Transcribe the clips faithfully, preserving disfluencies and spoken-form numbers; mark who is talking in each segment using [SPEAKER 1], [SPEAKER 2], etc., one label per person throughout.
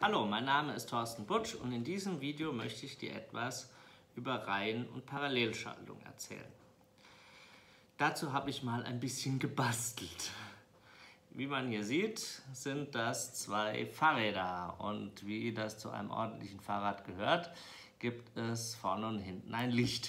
[SPEAKER 1] Hallo, mein Name ist Thorsten Butsch und in diesem Video möchte ich dir etwas über Reihen- und Parallelschaltung erzählen. Dazu habe ich mal ein bisschen gebastelt. Wie man hier sieht, sind das zwei Fahrräder und wie das zu einem ordentlichen Fahrrad gehört, gibt es vorne und hinten ein Licht.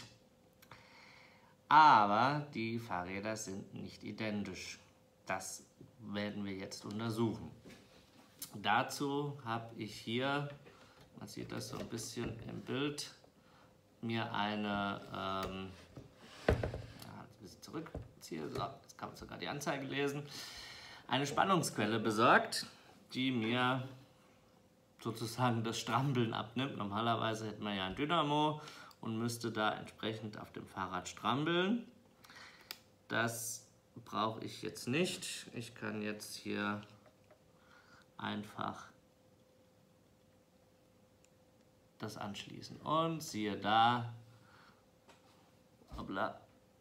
[SPEAKER 1] Aber die Fahrräder sind nicht identisch. Das werden wir jetzt untersuchen. Dazu habe ich hier, man sieht das so ein bisschen im Bild, mir eine, ähm, ja, ein bisschen zurückziehe, so, jetzt kann man sogar die Anzeige lesen, eine Spannungsquelle besorgt, die mir sozusagen das Strampeln abnimmt. Normalerweise hätte man ja ein Dynamo und müsste da entsprechend auf dem Fahrrad strampeln. Das brauche ich jetzt nicht. Ich kann jetzt hier einfach das anschließen und siehe da, hoppla,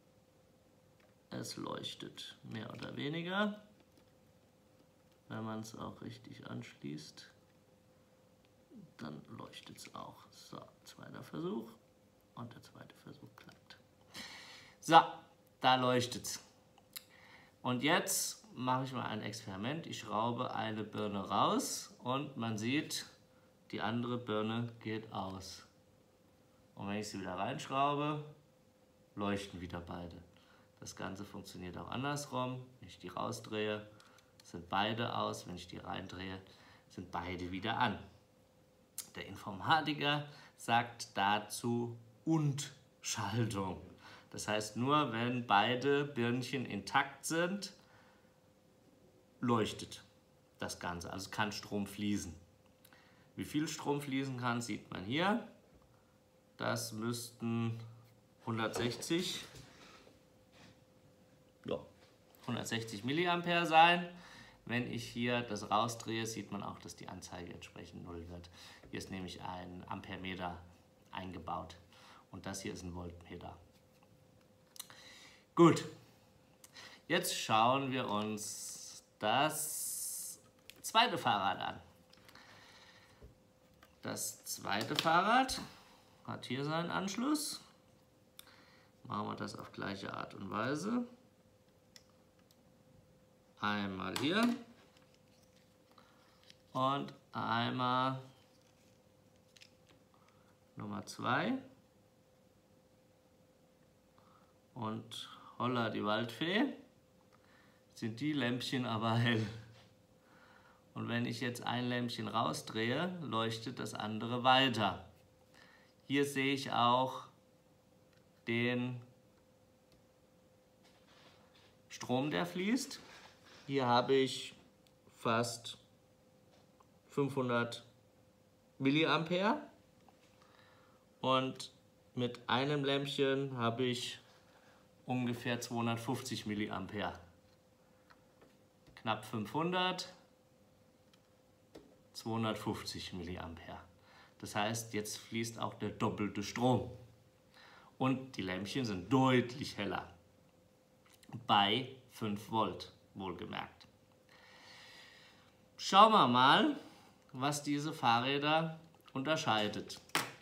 [SPEAKER 1] es leuchtet mehr oder weniger, wenn man es auch richtig anschließt, dann leuchtet es auch. So, zweiter Versuch und der zweite Versuch klappt. So, da leuchtet es. Und jetzt mache ich mal ein Experiment. Ich schraube eine Birne raus und man sieht, die andere Birne geht aus. Und wenn ich sie wieder reinschraube, leuchten wieder beide. Das Ganze funktioniert auch andersrum. Wenn ich die rausdrehe, sind beide aus. Wenn ich die reindrehe, sind beide wieder an. Der Informatiker sagt dazu Und-Schaltung. Das heißt, nur wenn beide Birnchen intakt sind, leuchtet das Ganze, also kann Strom fließen. Wie viel Strom fließen kann, sieht man hier. Das müssten hundertsechzig, ja, hundertsechzig Milliampere sein. Wenn ich hier das rausdrehe, sieht man auch, dass die Anzeige entsprechend null wird. Hier ist nämlich ein Ampermeter eingebaut und das hier ist ein Voltmeter. Gut, jetzt schauen wir uns das zweite Fahrrad an. Das zweite Fahrrad hat hier seinen Anschluss. Machen wir das auf gleiche Art und Weise. Einmal hier und einmal Nummer zwei. Und holla die Waldfee, sind die Lämpchen aber hell. Und wenn ich jetzt ein Lämpchen rausdrehe, leuchtet das andere weiter. Hier sehe ich auch den Strom, der fließt. Hier habe ich fast fünfhundert Milliampere und mit einem Lämpchen habe ich ungefähr zweihundertfünfzig Milliampere. Knapp fünfhundert, zweihundertfünfzig Milliampere. Das heißt, jetzt fließt auch der doppelte Strom. Und die Lämpchen sind deutlich heller. Bei fünf Volt, wohlgemerkt. Schauen wir mal, was diese Fahrräder unterscheidet.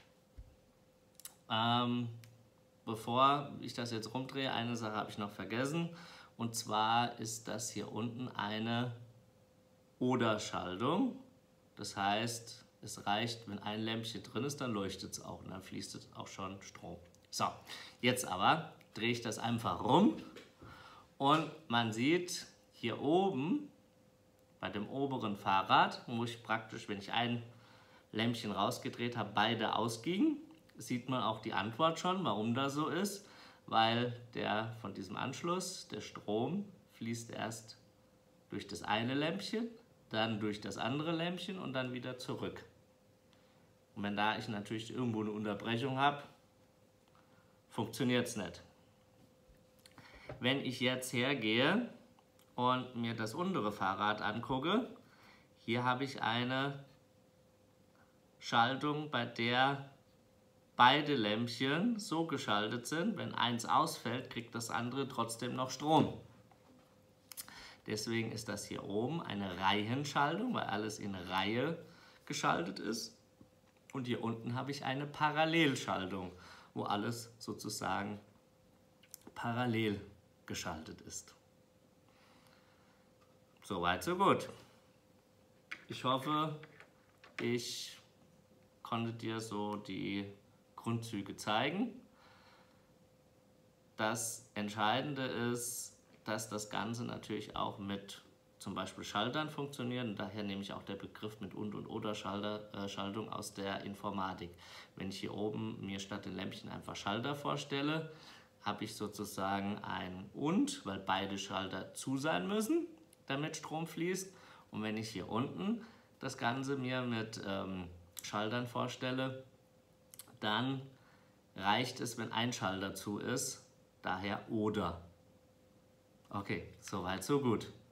[SPEAKER 1] Ähm, Bevor ich das jetzt rumdrehe, eine Sache habe ich noch vergessen. Und zwar ist das hier unten eine Oder-Schaltung. Das heißt, es reicht, wenn ein Lämpchen drin ist, dann leuchtet es auch und dann fließt es auch schon Strom. So, jetzt aber drehe ich das einfach rum und man sieht hier oben bei dem oberen Fahrrad, wo ich praktisch, wenn ich ein Lämpchen rausgedreht habe, beide ausgingen. Sieht man auch die Antwort schon, warum das so ist, weil der von diesem Anschluss, der Strom, fließt erst durch das eine Lämpchen, dann durch das andere Lämpchen und dann wieder zurück. Und wenn da ich natürlich irgendwo eine Unterbrechung habe, funktioniert es nicht. Wenn ich jetzt hergehe und mir das untere Fahrrad angucke, hier habe ich eine Schaltung, bei der beide Lämpchen so geschaltet sind, wenn eins ausfällt, kriegt das andere trotzdem noch Strom. Deswegen ist das hier oben eine Reihenschaltung, weil alles in Reihe geschaltet ist. Und hier unten habe ich eine Parallelschaltung, wo alles sozusagen parallel geschaltet ist. Soweit, so gut. Ich hoffe, ich konnte dir so die Grundzüge zeigen. Das Entscheidende ist, dass das Ganze natürlich auch mit zum Beispiel Schaltern funktioniert. Und daher nehme ich auch der Begriff mit Und- und Oder-Schaltung aus der Informatik. Wenn ich hier oben mir statt den Lämpchen einfach Schalter vorstelle, habe ich sozusagen ein Und, weil beide Schalter zu sein müssen, damit Strom fließt. Und wenn ich hier unten das Ganze mir mit ähm, Schaltern vorstelle, dann reicht es, wenn ein Schalter zu ist, daher Oder. Okay, soweit, so gut.